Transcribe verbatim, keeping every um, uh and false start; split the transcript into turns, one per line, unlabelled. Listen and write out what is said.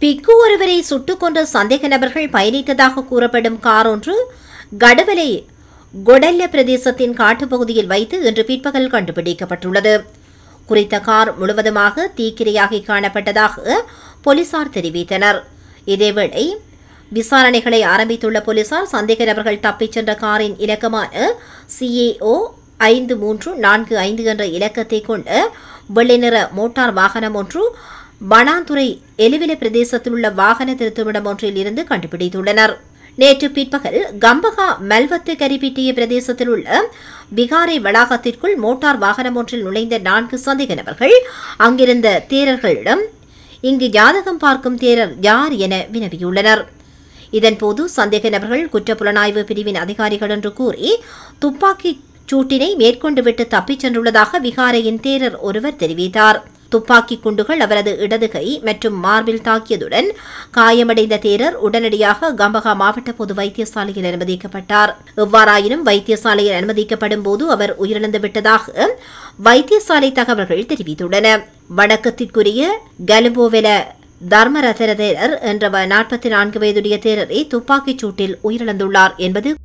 பிக்கு ஒருவரை சுட்டுக் கொன்ற சந்தேக நபர்கள் பயணித்ததாக கூறப்படும் கார் ஒன்று கடவலை கொடல்ல பிரதேசத்தின் காட்டுப்பகுதியில் வைத்து இன்று பிற்பகல் கண்டுபிடிக்கப்பட்டுள்ளது. குறித்த கார் முழுவதுமாக தீக்கிரையாகி காணப்பட்டதாக போலீசார் தெரிவித்தனர். இதேவேளை விசாரணைகளை ஆரம்பித்துள்ள போலீசார் சந்தேக நபர்கள் தப்பிச் சென்ற காரின் இலக்கமான சிஏஓ ஐந்து மூன்று நான்கு ஐந்து என்ற இலக்கத்தை கொண்ட வெள்ளை நிற மோட்டார் வாகனம் ஒன்று பனாந்துறை எலுவிலை பிரதேசத்தில் உள்ள வாகன திருத்துமிடம் ஒன்றில் இருந்து கண்டுபிடித்துள்ளனர். நேற்று பிற்பகல் கம்பகா மல்வத்து கரிபிட்டிய பிரதேசத்தில் உள்ள விகாரை வளாகத்திற்குள் மோட்டார் வாகனம் ஒன்றில் நுழைந்த நான்கு சந்தேக நபர்கள் அங்கிருந்த தேரர்களிடம் இங்கு ஜாதகம் பார்க்கும் தேரர் யார் என வினவியுள்ளனர். இதன்போது சந்தேக நபர்கள் குற்றப்புலனாய்வு பிரிவின் அதிகாரிகள் என்று கூறி துப்பாக்கி சூட்டினை மேற்கொண்டுவிட்டு தப்பிச் சென்றுள்ளதாக விகாரையின் தேரர் ஒருவர் தெரிவித்தார். துப்பாக்கி குண்டுகள் அவரது இடது கை மற்றும் மார்பில் தாக்கியதுடன் காயமடைந்த தேரர் உடனடியாக கம்பகா மாவட்ட பொது வைத்தியசாலையில் அனுமதிக்கப்பட்டார். எவ்வாறாயினும் வைத்தியசாலையில் அனுமதிக்கப்படும் போது அவர் உயிரிழந்து விட்டதாக வைத்தியசாலை தகவல்கள் தெரிவித்துள்ளன. வணக்கத்திற்குரிய கலுபோவெல தர்மரதர தேரர் என்ற நாற்பத்தி நான்கு வயதுடைய தேரரை துப்பாக்கிச் சூட்டில் உயிரிழந்துள்ளார் என்பது